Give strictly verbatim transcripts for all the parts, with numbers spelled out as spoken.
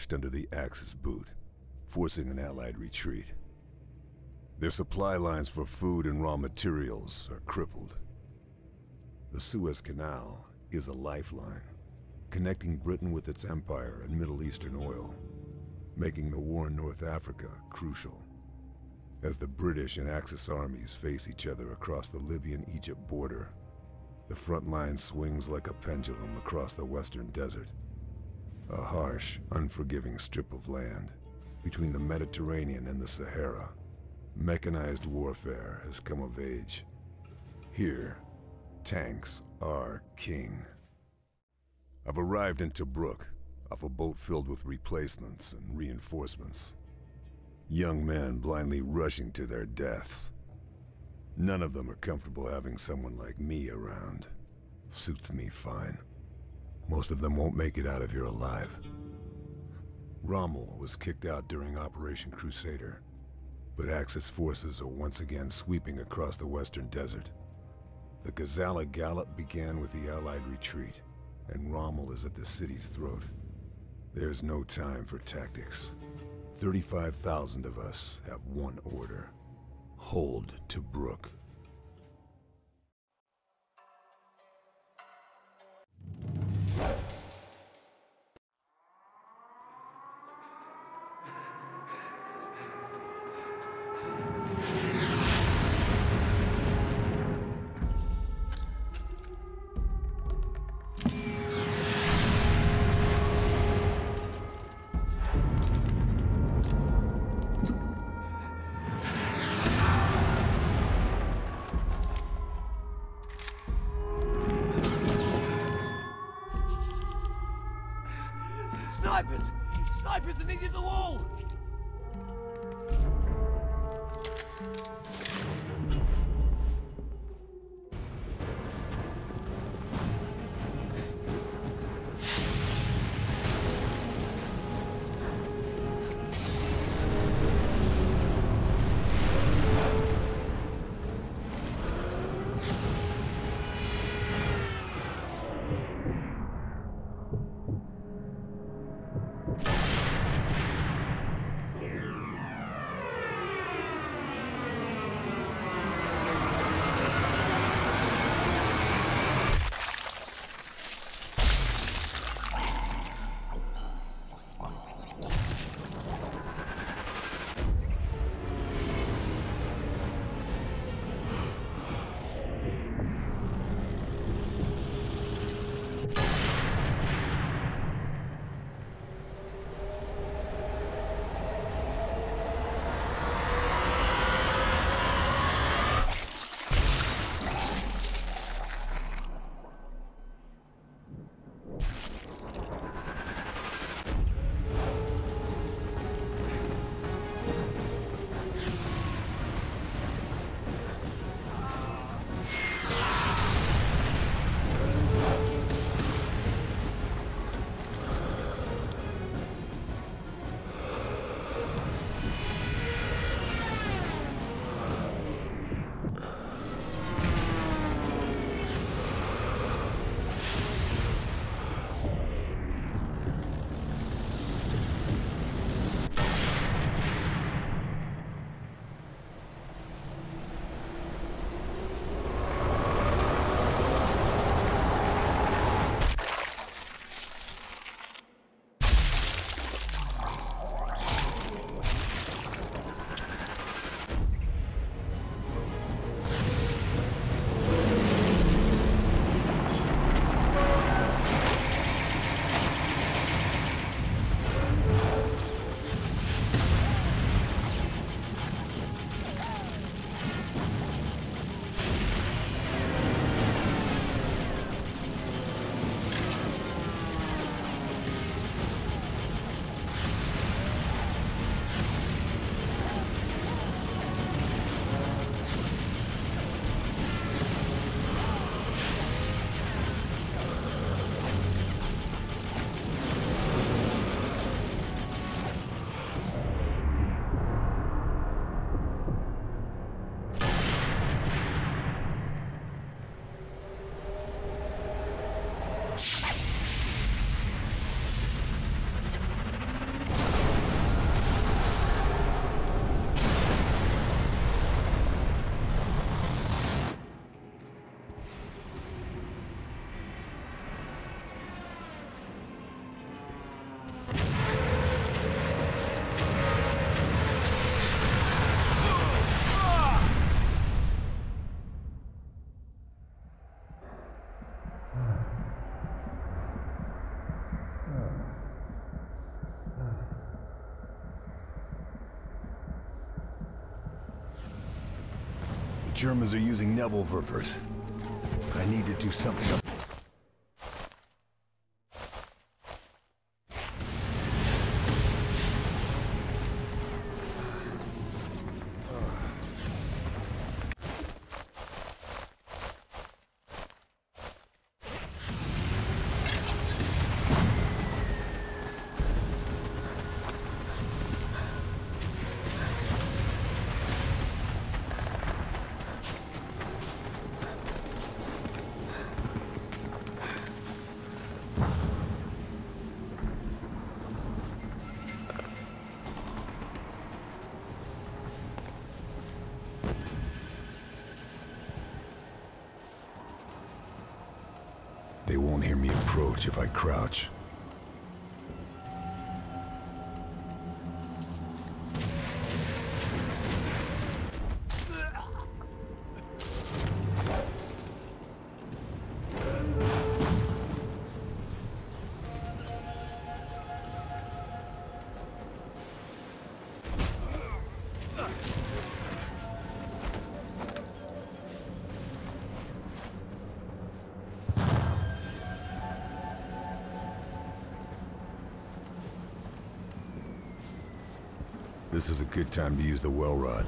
crushed under the Axis boot, forcing an Allied retreat. Their supply lines for food and raw materials are crippled. The Suez Canal is a lifeline, connecting Britain with its empire and Middle Eastern oil, making the war in North Africa crucial. As the British and Axis armies face each other across the Libyan-Egypt border, the front line swings like a pendulum across the western desert. A harsh, unforgiving strip of land between the Mediterranean and the Sahara. Mechanized warfare has come of age. Here, tanks are king. I've arrived in Tobruk, off a boat filled with replacements and reinforcements. Young men blindly rushing to their deaths. None of them are comfortable having someone like me around. Suits me fine. Most of them won't make it out of here alive. Rommel was kicked out during Operation Crusader, but Axis forces are once again sweeping across the western desert. The Gazala Gallop began with the Allied retreat, and Rommel is at the city's throat. There's no time for tactics. thirty-five thousand of us have one order. Hold Tobruk. Snipers! Snipers are needed the wall! The Germans are using Nebelwerfers. I need to do something about They won't hear me approach if I crouch. This is a good time to use the well rod.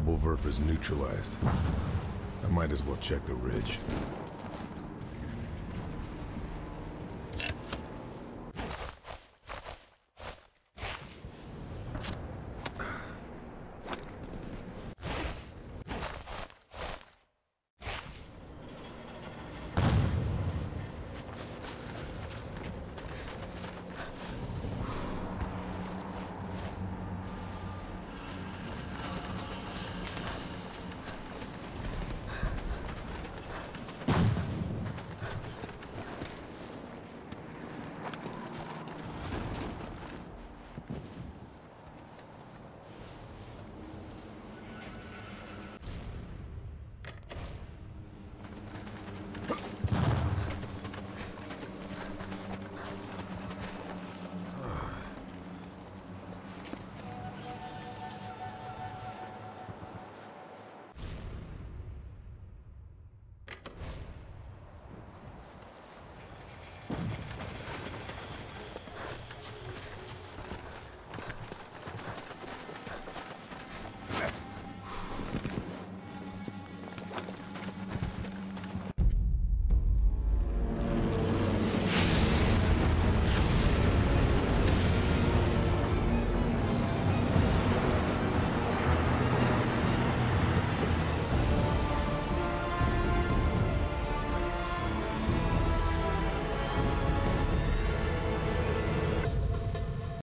Nebelwerfer's neutralized. I might as well check the ridge.